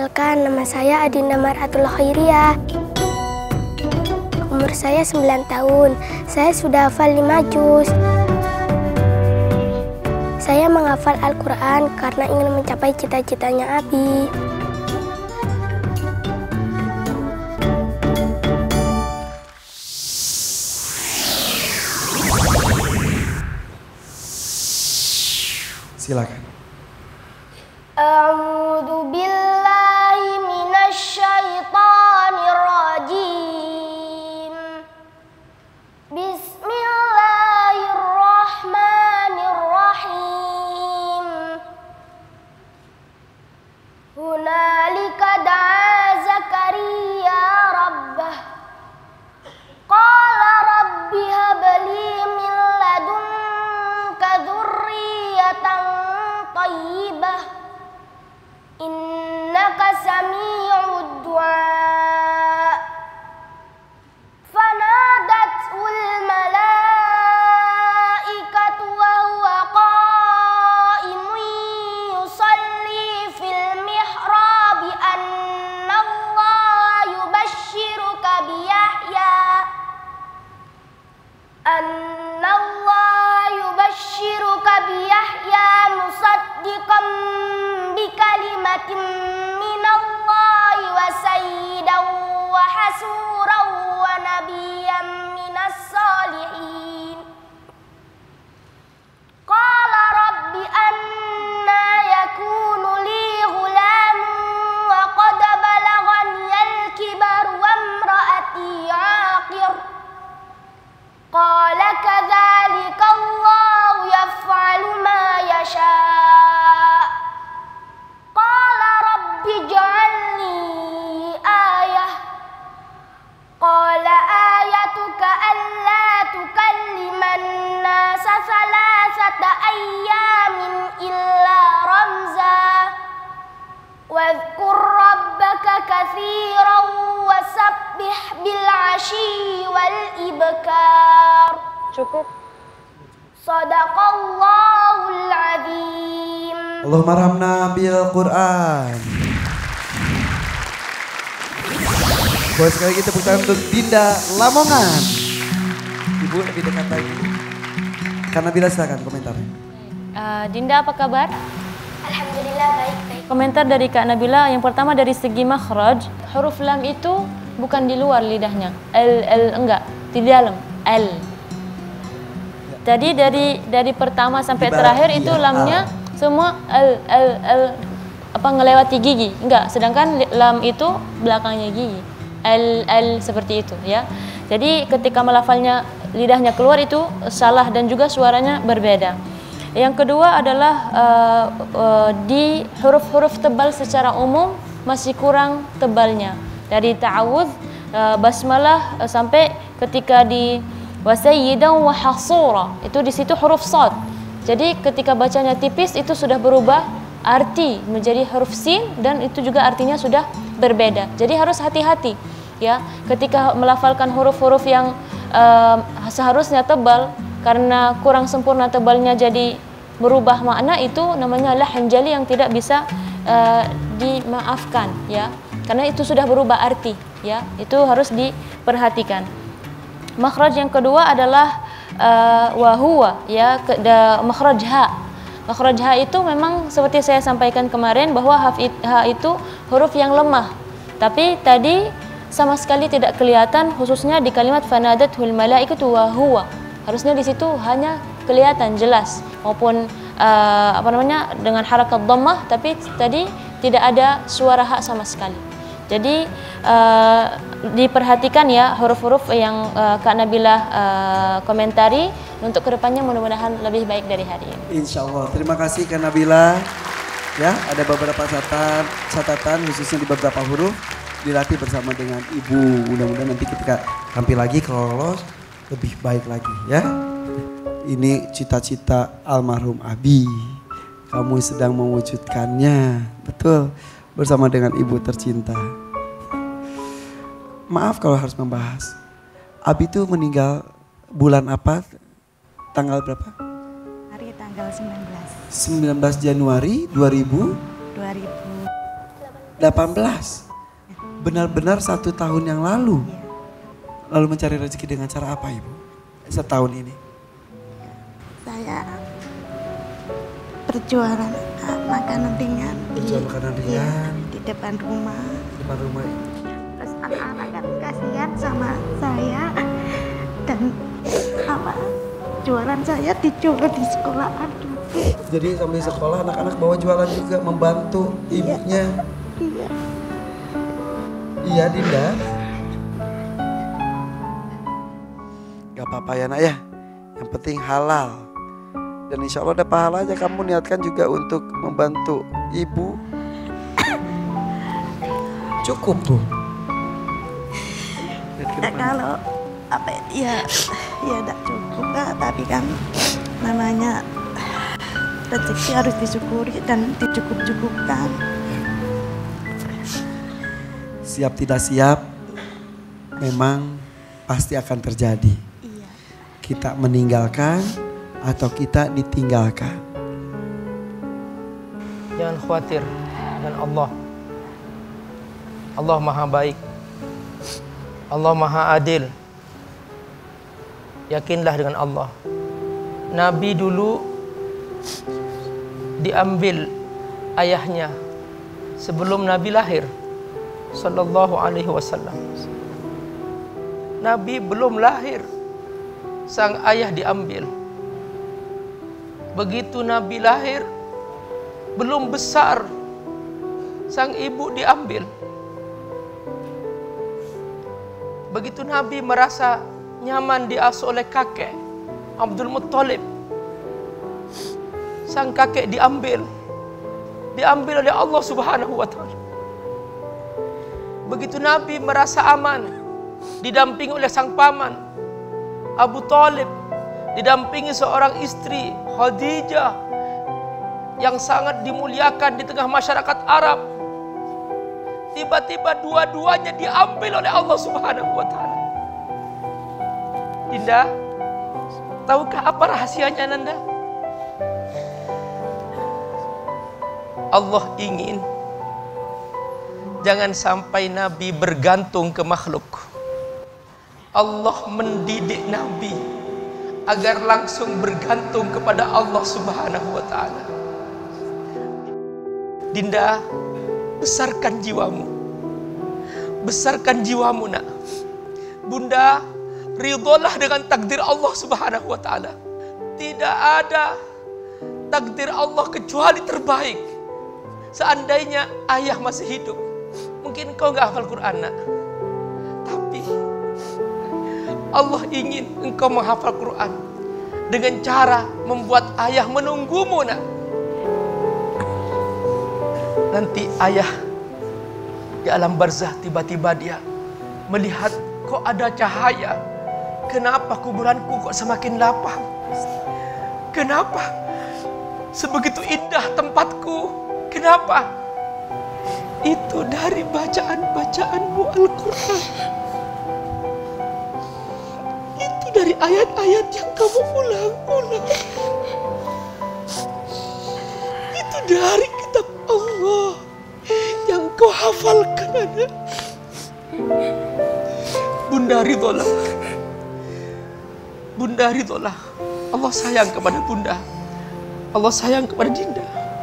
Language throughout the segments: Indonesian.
Perkenalkan, nama saya Adinda Maratul Khairiyah. Umur saya 9 tahun. Saya sudah hafal 5 juz. Saya menghafal Al-Quran karena ingin mencapai cita-citanya Abi. Silakan. A'udzu billahi minasy syaithanir rajim. Bismillahirrahmanirrahim. Hunalika da'a Zakaria rabbah. Qala rabbi hab li min ladunka dzurriyyatan thayyibah. Innaka sami'ud du'a. Fanadatul malaikatu wa huwa qa'imun yusalli fil mihrab anna Allah yubashshiruka bi Yahya musaddiqan bikalimatin minallahi wa sayyidan wa hasuran wa nabiyyan minas salihin. Qala rabbi anna yakunu li ghulamun wa qad balaghaniyal kibaru wa imraati 'aqir. Qala kadzalika Allahu yaf'alu ma yasha'. Qala rabbi ij'alni ayah. Qala ayatuka alla tukalliman nasa thalathata ayyamin illa ramza. Wadhkur rabbaka katsiran wasabbih bil 'ashyi wal ibkar. Cukup. Shadaqallahul azim. Allahumma rahmna bil Quran. Boleh sekali kita tepuk tangan untuk Dinda Lamongan. Ibu lebih dekat lagi. Karena bila silakan komentarnya. Dinda apa kabar? Alhamdulillah baik. Komentar dari Kak Nabila, yang pertama dari segi makhraj, huruf lam itu bukan di luar lidahnya. Enggak, di dalam. L. Jadi dari pertama sampai terakhir itu lamnya semua ngelewati gigi. Enggak, sedangkan lam itu belakangnya gigi. L seperti itu ya. Jadi ketika melafalnya lidahnya keluar itu salah dan juga suaranya berbeda. Yang kedua adalah di huruf-huruf tebal secara umum masih kurang tebalnya. Dari ta'awudz, basmalah sampai ketika di wasayyidan wa hasura, itu di situ huruf shad. Jadi ketika bacanya tipis itu sudah berubah arti menjadi huruf sin dan itu juga artinya sudah berbeda. Jadi harus hati-hati ya ketika melafalkan huruf-huruf yang seharusnya tebal karena kurang sempurna tebalnya jadi berubah makna, itu namanya lahan jali yang tidak bisa dimaafkan ya, karena itu sudah berubah arti ya, itu harus diperhatikan. Makhraj yang kedua adalah wahuwa ya, makhraj ha. Makhraj ha itu memang seperti saya sampaikan kemarin bahwa ha itu huruf yang lemah, tapi tadi sama sekali tidak kelihatan, khususnya di kalimat fanadatul malaikatu wa huwa. Harusnya di situ hanya kelihatan jelas, maupun dengan harakat dhammah, tapi tadi tidak ada suara ha sama sekali. Jadi diperhatikan ya huruf-huruf yang Kak Nabila komentari, untuk kedepannya mudah-mudahan lebih baik dari hari ini. Insya Allah. Terima kasih Kak Nabila. Ya, ada beberapa catatan khususnya di beberapa huruf dilatih bersama dengan Ibu. Mudah-mudahan nanti ketika tampil lagi kalau lolos lebih baik lagi ya. Ini cita-cita almarhum Abi. Kamu sedang mewujudkannya. Betul. Bersama dengan ibu tercinta. Maaf kalau harus membahas. Abi itu meninggal bulan apa? Tanggal berapa? Hari tanggal 19. 19 Januari 2000. 18. Benar-benar 1 tahun yang lalu. Lalu mencari rezeki dengan cara apa Ibu? Setahun ini. Saya berjualan makanan ringan. Berjual makanan ringan. Di depan rumah. Di depan rumah. Terus anak-anak kan kasihan sama saya. Dan jualan saya dijual di sekolahan juga. Jadi sambil sekolah anak-anak bawa jualan juga, membantu ibunya. Iya. Iya Dinda. Gak apa-apa ya nak ya. Yang penting halal. Dan insya Allah ada pahalanya. Kamu niatkan juga untuk membantu ibu. Cukup Bu. Ya, kalau ya tidak cukup Kak, tapi kan namanya rezeki harus disyukuri dan dicukup-cukupkan. Siap tidak siap, memang pasti akan terjadi. Iya. Kita meninggalkan atau kita ditinggalkan. Jangan khawatir dengan Allah. Allah Maha Baik. Allah Maha Adil. Yakinlah dengan Allah. Nabi dulu diambil ayahnya sebelum Nabi lahir, sallallahu alaihi wasallam. Nabi belum lahir, sang ayah diambil. Begitu Nabi lahir, belum besar, sang ibu diambil. Begitu Nabi merasa nyaman diasuh oleh kakek Abdul Muttalib, sang kakek diambil oleh Allah Subhanahu wa taala. Begitu Nabi merasa aman didampingi oleh sang paman Abu Talib, didampingi seorang istri Khadijah yang sangat dimuliakan di tengah masyarakat Arab. Tiba-tiba dua-duanya diambil oleh Allah Subhanahu wa taala. Dinda, tahukah apa rahasianya Nanda? Allah ingin jangan sampai Nabi bergantung ke makhluk. Allah mendidik Nabi agar langsung bergantung kepada Allah Subhanahu wa taala. Dinda, besarkan jiwamu. Besarkan jiwamu nak. Bunda, ridholah dengan takdir Allah Subhanahu wa taala. Tidak ada takdir Allah kecuali terbaik. Seandainya ayah masih hidup, mungkin kau nggak hafal Quran nak. Tapi Allah ingin engkau menghafal Quran dengan cara membuat ayah menunggumu nak. Nanti ayah di alam barzah tiba-tiba dia melihat kok ada cahaya. Kenapa kuburanku kok semakin lapang? Kenapa sebegitu indah tempatku? Kenapa? Itu dari bacaan-bacaanmu Al-Quran. Itu dari ayat-ayat yang kamu ulang-ulang. Itu dari kitab Allah yang kau hafalkan anak. Bunda ridholah. Bunda ridholah. Allah sayang kepada Bunda. Allah sayang kepada Dinda.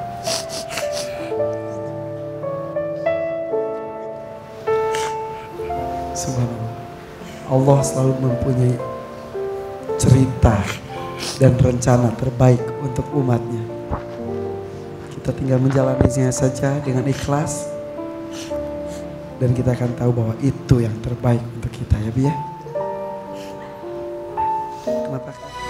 Subhanallah. Allah selalu mempunyai cerita dan rencana terbaik untuk umatnya. Kita tinggal menjalaninya saja dengan ikhlas. Dan kita akan tahu bahwa itu yang terbaik untuk kita ya Bi ya. Kenapa?